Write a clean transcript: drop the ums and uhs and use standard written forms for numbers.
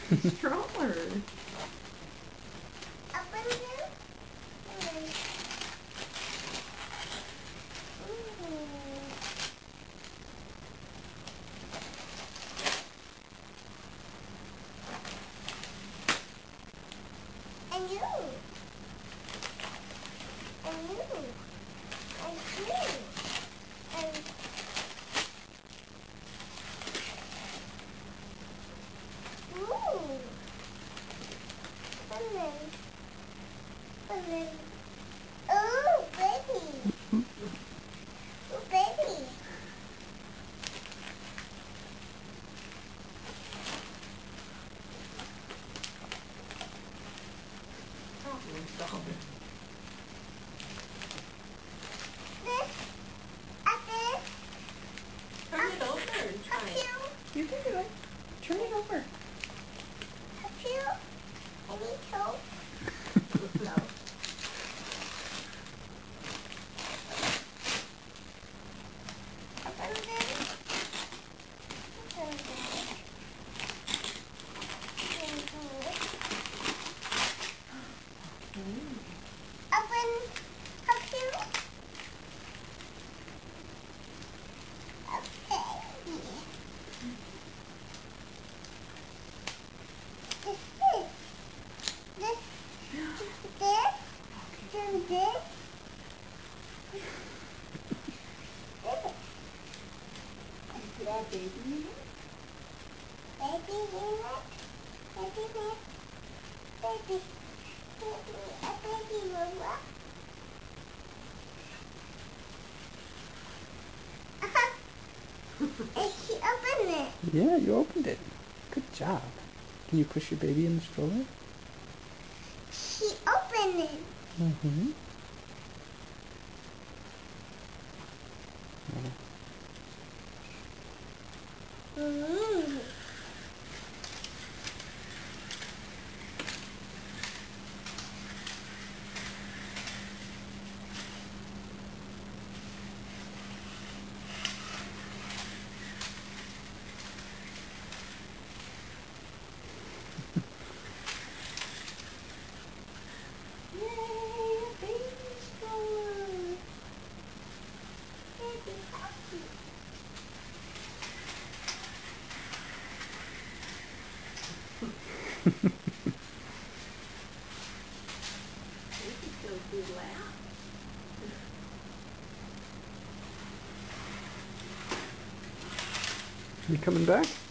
Stroller. And you. And you. And you. And ooh. And then. And then. Oh, baby. Oh, baby. Stop it. Turn it over and try it. You can do it. Turn it over. Baby in it? Baby in it? Baby in it? Baby. A baby mama. And she opened it. Yeah, you opened it. Good job. Can you push your baby in the stroller? She opened it. Mm-hmm. Mm. Yay, a baby stroller. Baby happy. Baby feels good laugh. You coming back?